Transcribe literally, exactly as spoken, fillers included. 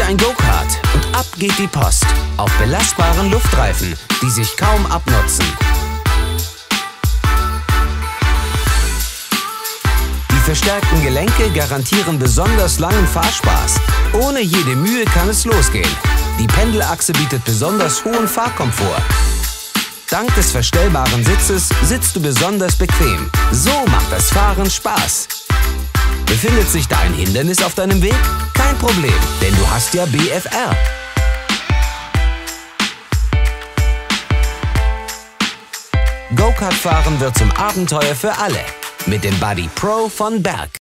dein Go-Kart und ab geht die Post. Auf belastbaren Luftreifen, die sich kaum abnutzen. Die verstärkten Gelenke garantieren besonders langen Fahrspaß. Ohne jede Mühe kann es losgehen. Die Pendelachse bietet besonders hohen Fahrkomfort. Dank des verstellbaren Sitzes sitzt du besonders bequem. So macht das Fahren Spaß. Befindet sich da ein Hindernis auf deinem Weg? Kein Problem, denn du hast ja B F R. Go-Kart fahren wird zum Abenteuer für alle mit dem Buddy Pro von Berg.